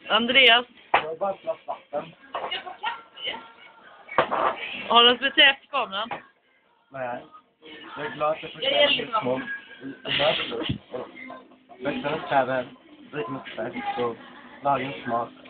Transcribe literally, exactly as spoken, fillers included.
Andreas, Jag har bara ett glas vatten. har du speciellt efter kameran? Nej. Jag är glad att jag får känna lite små. Växternas kärver, dricker mycket färg och lagens smak.